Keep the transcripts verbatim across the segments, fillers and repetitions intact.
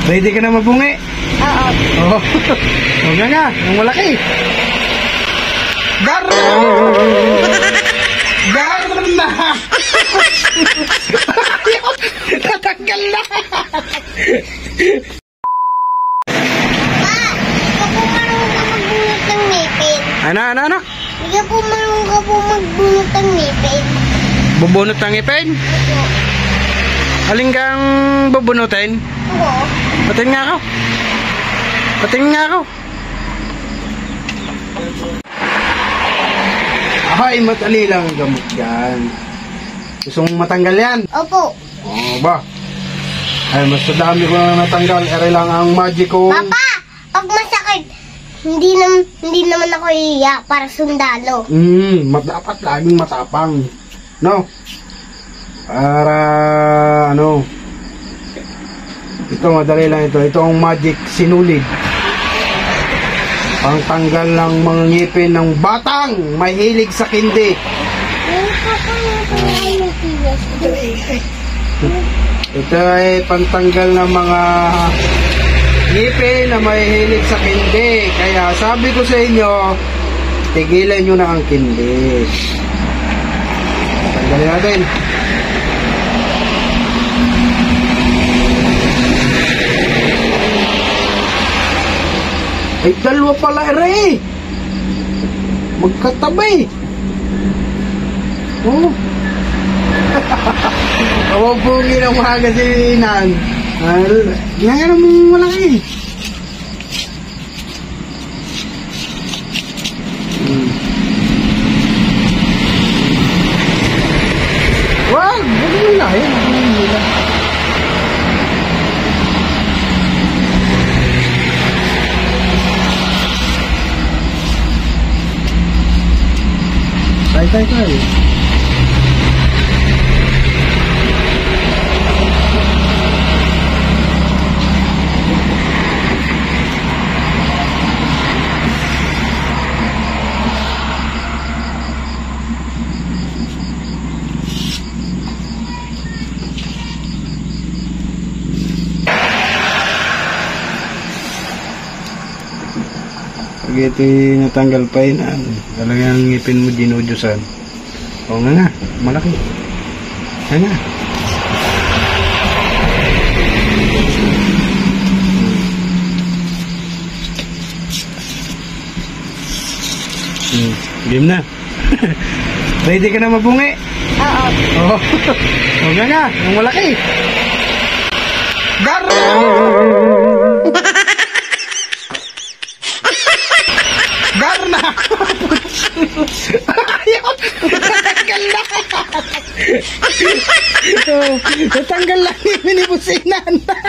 Ready ka na mabungi? Oo. Oo. Huwag na nga, ang malaki. Gar! Gar na! Tatanggal na! Ano, ano, ano? Hindi po marunong ka po magbunot ng ngipin. Bubunot ng ngipin? Opo. Aling kang bubunutin? Oo. Patingin nga ako. Patingin nga ako. Ay, matali lang ang gamot yan. Gusto mong matanggal yan? Opo. Oo ba? Ay, mas dami ko na natanggal. Ere lang ang magic ko. Papa, pag masakit, hindi, nam hindi naman ako iiyak para sundalo. Hmm, dapat laging matapang. No? Para, ano, ito, madali lang ito. Ito ang magic sinulid. Pangtanggal ng mga ngipin ng batang mahilig sa kindi. Ito ay pantanggal ng mga ngipin na mahilig sa kindi. Kaya sabi ko sa inyo, tigilan nyo na ang kindi. Tanggalin natin. Ay, dalawa pala, ere. Magkatabi. Oh. Awag po ginawa kasi inan. Ginagano mo malaki. Hmm. Wag! Wag mo na. Wag mo na. Tay, tay, tay. Pag ito'y natanggal pa yun, talagang ngipin mo dinudyusan. O nga nga, malaki. Nga nga. Hmm, game na. Ready ka na mabungi? Oo. Oo. O nga nga, ang malaki. Gar! Gar na! Ayaw! Natanggal na! Natanggal lang yung minibusinan!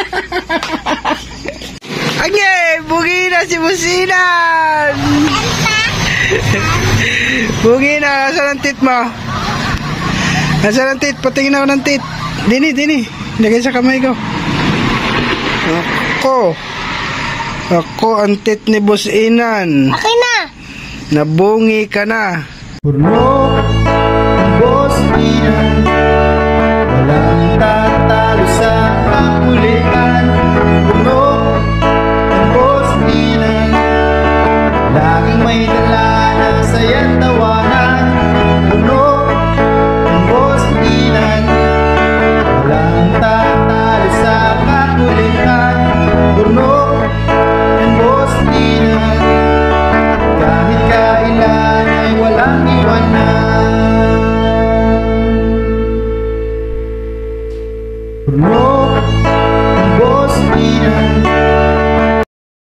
Anye! Bugi na si Businan! Bugi na! Nasaan ang tit mo? Nasaan ang tit? Patingin ako ng tit. Dini, dini. Lagay sa kamay ko. Ako. Ako ang tit ni Businan. Akin na! Nabungi ka na. Purno ang Businan, walang tatalo sa kakulitan. Purno ang Businan, laging may dala ng saya't tawanan. Purno ang Businan, walang tatalo sa kakulitan. Purno ang Businan, kahit kailan ay walang iwanan. Purno ang Businan,